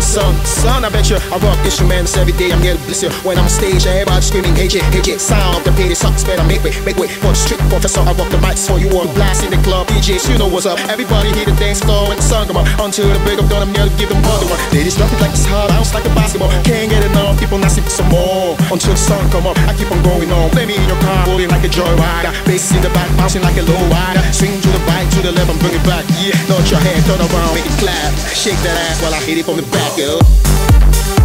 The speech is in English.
my son, I bet you I rock instruments every day. I'm here to bless you. When I'm on stage, everybody screaming, hey J, hey J. Sound of the pity sucks, better make way for the street professor. I rock the mics for you all. Blast in the club, DJs, you know what's up. Everybody hit the dance floor when the sun come up. Until the break of dawn, I'm here to give them all the one. Ladies drop it like it's hard, bounce like a basketball. Can't get enough, people nasty for some more. Until the sun come up, I keep on going on. Play me in your car, rolling like a joyrider. Bass in the back, bouncing like a low rider. Swing to the right, to the left, and bring it back. Yeah, nod your head, turn around, make it clap. Shake that ass while I hit it from the back, yo.